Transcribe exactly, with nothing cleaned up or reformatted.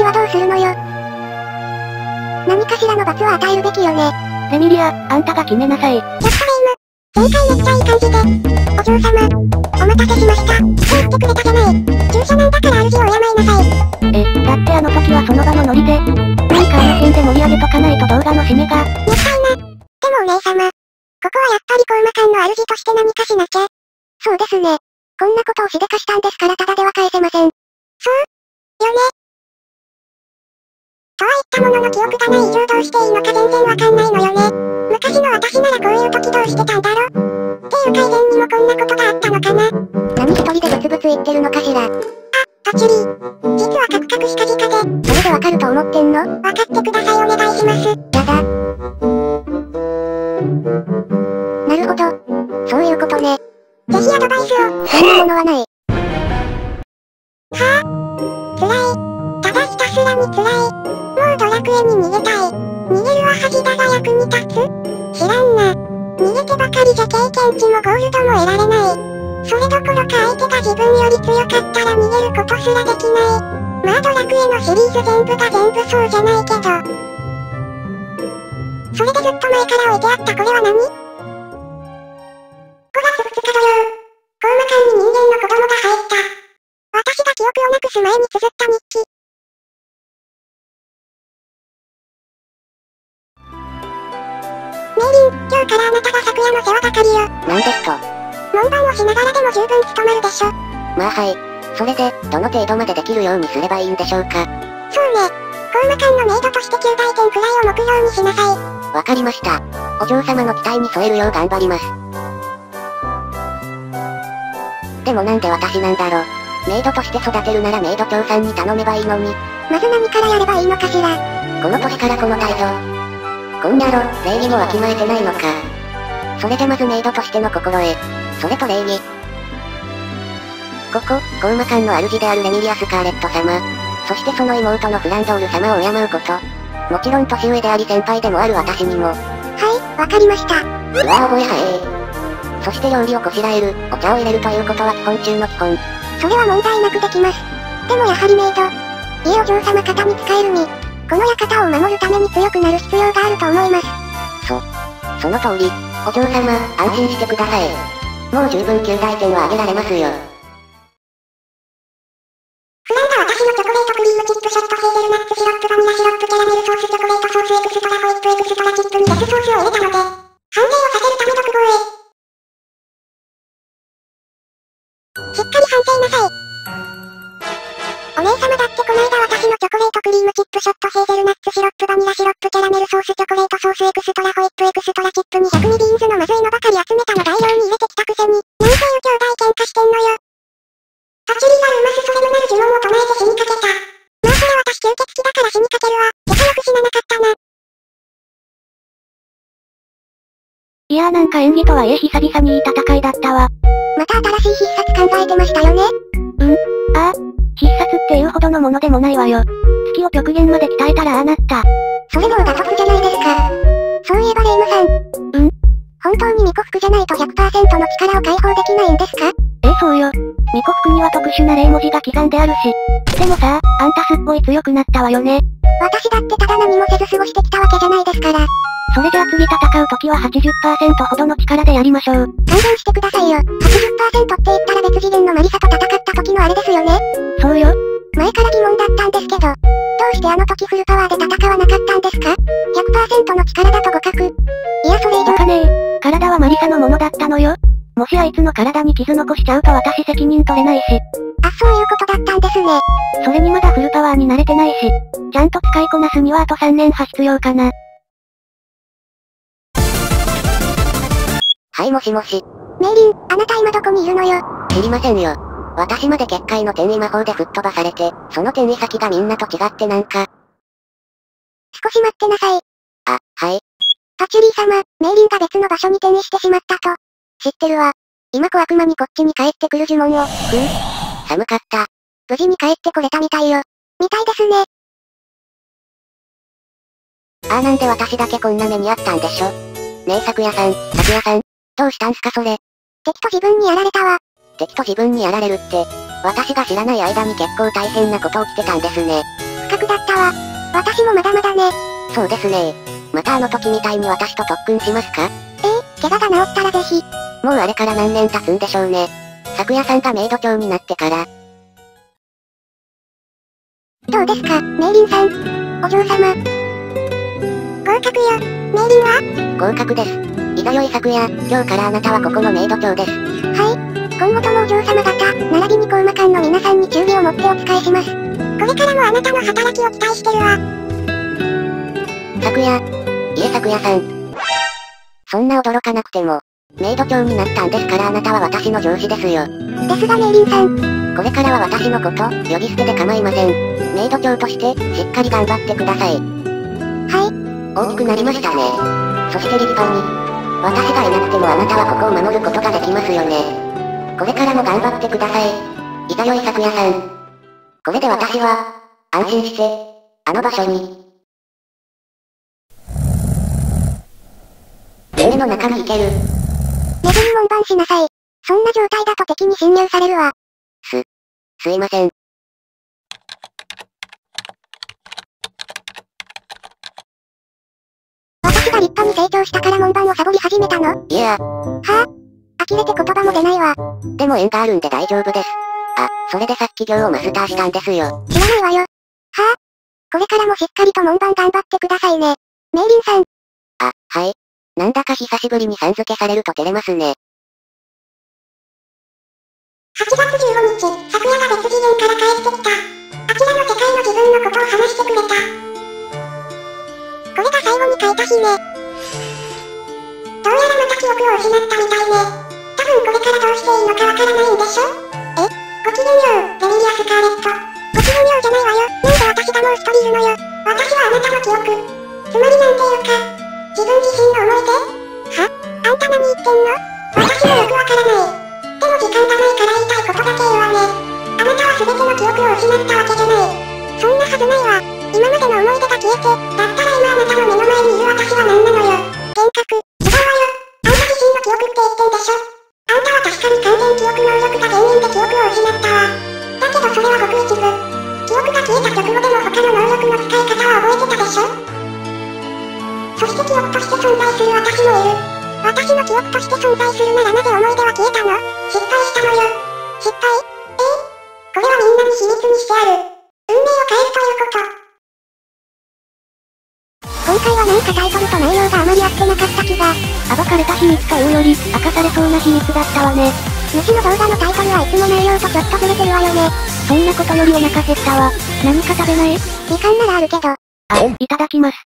はどうするのよ。何かしらの罰を与えるべきよね。 レミリア、あんたが決めなさい。 やっぱレイム。前回めっちゃいい感じで。お嬢様。お待たせしました。そう言ってくれたじゃない。従者なんだから主を敬いなさい。 え、だってあの時はその場のノリで。なんかあの辺で盛り上げとかないと動画の締めが。 もったいな。でもお姉様。ここはやっぱりコウマ館の主として何かしなきゃ。そうですね。こんなことをしでかしたんですからただでは返せません。そうよね。とは言ったものの記憶がない以上どうしていいのか全然わかんないのよね。昔の私ならこういう時どうしてたんだろっていうか以前にもこんなことがあったのかな。 何一人でブツブツ言ってるのかしら。あ、パチュリー。実はカクカクしかじかで。それでわかると思ってんの？わかってくださいお願いします。やだ。なるほど。そういうことね。ぜひアドバイスを。そんなものはない。はぁ、辛い。ただひたすらに辛い。もうドラクエに逃げたい。逃げるは恥だが役に立つ？知らんな。逃げてばかりじゃ経験値もゴールドも得られない。それどころか相手が自分より強かったら逃げることすらできない。まあドラクエのシリーズ全部が全部そうじゃないけど。それでずっと前から置いてあったこれは何？ごがつふつか土曜。コウマ館に人間の子供が入った。私が記憶をなくす前に綴った日記。メイリン、今日からあなたが昨夜の世話係よ。 なんですと？ 門番をしながらでも十分務まるでしょ。 まあはい。それで、どの程度までできるようにすればいいんでしょうか。 そうね。コウマ館のメイドとしてきゅうだいてんくらいを目標にしなさい。 わかりました。お嬢様の期待に添えるよう頑張ります。でもなんで私なんだろ。メイドとして育てるならメイド長さんに頼めばいいのに。 まず何からやればいいのかしら。 この年からこの態度。こんなろ、礼儀もわきまえてないのか。それでまずメイドとしての心得。それと礼儀。ここ、コウマ館の主であるレミリア・スカーレット様。そしてその妹のフランドール様を敬うこと。もちろん年上であり先輩でもある私にも。 はい、わかりました。 うわ覚えはえー。そして料理をこしらえる、お茶を入れるということは基本中の基本。 それは問題なくできます。でもやはりメイド。いいお嬢様方に仕えるに、この館を守るために強くなる必要があると思います。 そ、その通り。お嬢様、安心してください。もう十分きゅうだいてんはあげられますよ。 フランが私のチョコレートクリームチップショットヘーゼルナッツシロップバニラシロップキャラメルソースチョコレートソースエクストラホイップエクストラチップにデスソースを入れたので、判定をさせるため独房へ。しっかり判定なさい。お姉様だってこないだ私のチョコレートクリームチップショットヘーゼルナッツシロップバニラシロップキャラメルソースチョコレートソースエクストラホイップエクストラチップにひゃくミリビーンズのまずいのばかり集めたの大量に入れてきたくせに、なんていう兄弟喧嘩してんのよ。パチリがうますそれもなる呪文を唱えて死にかけた。まあそれ私吸血鬼だから死にかけるわ。仲良く死ななかったな。 いやーなんか演技とはいえ久々にいい戦いだったわ。 また新しい必殺考えてましたよね。 うん、ああ。必殺っていうほどのものでもないわよ。月を極限まで鍛えたらああなった。 それもう打突じゃないですか。そういえばレイムさん。 うん？ 本当に巫女服じゃないと ひゃくパーセント の力を解放できないんですか？ ええそうよ。巫女服には特殊な霊文字が刻んであるし。でもさ、あんたすっごい強くなったわよね。 私だってただ何もせず過ごしてきたわけじゃないですから。 それじゃあ次戦う時は はちじゅっパーセント ほどの力でやりましょう。 勘弁してくださいよ。はちじゅっパーセント って言ったら別次元のマリサと戦った時のあれですよね。 そうよ。 前から疑問だったんですけど、どうしてあの時フルパワーで戦わなかったんですか？ ひゃくパーセント の力だと互角。いやそれ以上。 とかねえ、体はマリサのものだったのよ。もしあいつの体に傷残しちゃうと私責任取れないし。 あ、そういうことだったんですね。 それにまだフルパワーに慣れてないし、ちゃんと使いこなすにはあとさんねんは必要かな。はいもしもし。 メイリン、あなた今どこにいるのよ。 知りませんよ。私まで結界の転移魔法で吹っ飛ばされて、その転移先がみんなと違ってなんか。 少し待ってなさい。 あ、はい。 パチュリー様、メイリンが別の場所に転移してしまったと。知ってるわ。今小悪魔にこっちに帰ってくる呪文を。 うん？寒かった。 無事に帰ってこれたみたいよ。みたいですね。 ああなんで私だけこんな目にあったんでしょ。ねえ咲夜さん、咲夜さん、どうしたんすかそれ。 敵と自分にやられたわ。 敵と自分にやられるって、私が知らない間に結構大変なこと起きてたんですね。 失格だったわ。私もまだまだね。 そうですね。またあの時みたいに私と特訓しますか？ ええ、怪我が治ったらぜひ。 もうあれから何年経つんでしょうね。昨夜さんがメイド長になってから。 どうですか、メイリンさん。お嬢様。合格よ。メイリンは？ 合格です。いざよい昨夜、今日からあなたはここのメイド長です。 はい。今後ともお嬢様方、並びに高魔館の皆さんに忠義を持ってお仕えします。これからもあなたの働きを期待してるわ。 昨夜。いえ昨夜さん。そんな驚かなくても、メイド長になったんですからあなたは私の上司ですよ。 ですがメイリンさん。 これからは私のこと、呼び捨てで構いません。メイド長として、しっかり頑張ってください。 はい。 大きくなりましたね。そしてリリパに。私がいなくてもあなたはここを守ることができますよね。これからも頑張ってください。いざよい昨夜さん。これで私は、安心して、あの場所に。夢の中に行ける。 寝ずに門番しなさい。そんな状態だと敵に侵入されるわ。 す、すいません。 私が立派に成長したから門番をサボり始めたの？ いや。 はぁ、呆れて言葉も出ないわ。 でも縁があるんで大丈夫です。あ、それでさっき行をマスターしたんですよ。 知らないわよ。はぁ、これからもしっかりと門番頑張ってくださいね。メイリンさん。 あ、はい。なんだか久しぶりにさん付けされると照れますね。 はちがつじゅうごにち、昨夜が別次元から帰ってきた。アキラの世界の自分のことを話してくれた。これが最後に書いた日ね。どうやらまた記憶を失ったみたいね。多分これからどうしていいのかわからないんでしょ？え？ごきげんよう、ベリリア・スカーレット。ごきげんようじゃないわよ。なんで私がもう一人いるのよ。私はあなたの記憶。つまりなんていうか、自分自身の思い出？は？あんた何言ってんの？私もよくわからない。でも時間がないから言いたいことだけ言うわね。あなたは全ての記憶を失ったわけじゃない。そんなはずないわ。今までの思い出が消えて、だったら今あなたの目の前にいる私は何なのよ。幻覚。違うわよ。あんた自身の記憶って言ってんでしょ。あんたは確かに完全記憶能力が原因で記憶を失ったわ。だけどそれはごく一部。記憶が消えた直後でも他の能力の使い方は覚えてたでしょ。そして記憶として存在する私もいる。私の記憶として存在するならなぜ思い出は消えたの？失敗したのよ。失敗？ええ？これはみんなに秘密にしてある。運命を変えるということ。今回はなんかタイトルと内容があまり合ってなかった気が。 暴かれた秘密というより、明かされそうな秘密だったわね。 主の動画のタイトルはいつも内容とちょっとずれてるわよね。 そんなことよりお腹減ったわ。何か食べない？ みかんならあるけど。 あ、いただきます。